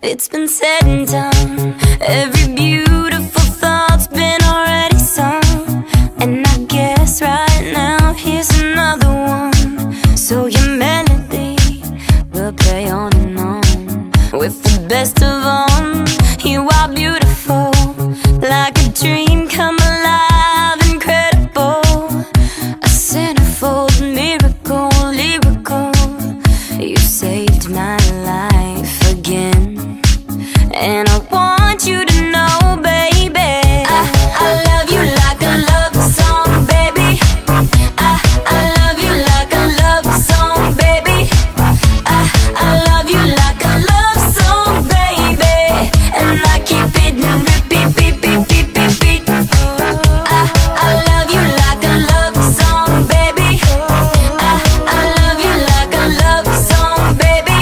It's been said and done. Every beautiful thought's been already sung. And I guess right now here's another one. So your melody will play on and on. With the best of them, you are beautiful, like a dream come alive, incredible. A centerfold miracle, lyrical. You saved my life again. And I want you to know, baby, I love you like a love song, baby. I love you like a love song, baby. I love you like a love song, baby. And I keep it in repeat, beat, beat, beat, beat, beat. I love you like a love song, baby. I love you like a love song, baby.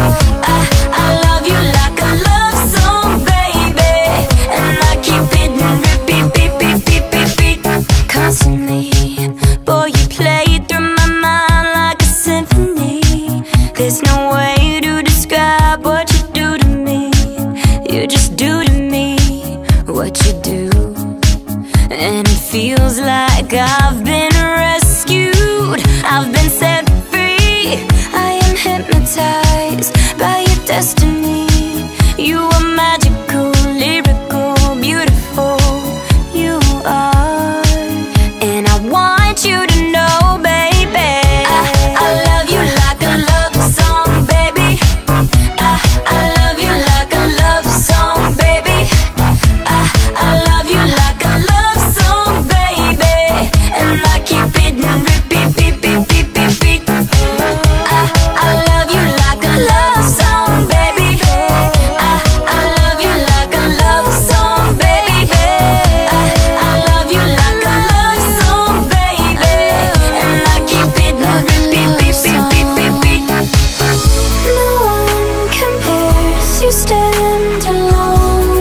I love you like a love song, baby. And I keep it in repeat, beat, beat, beat, beat, beat. Constantly, boy, you play through my mind like a symphony. There's no way to describe what you do to me. You just do to me what you do. And it feels like I've been rescued, I've been set free. I am hypnotized by your destiny. You are magical, lyrical, beautiful. You are. And I want you to know, baby, I love you like a love song, baby. I love you like a love song, baby. I love you like a love song, baby. And I keep it in repeat, beat, beat, beat, beat, beat. I love you like a love song, baby. I love you like a love song, baby. I love you like a love song, baby. And I keep it in repeat, beat, beat, beat, beat, beat. No one compares, you stand alone.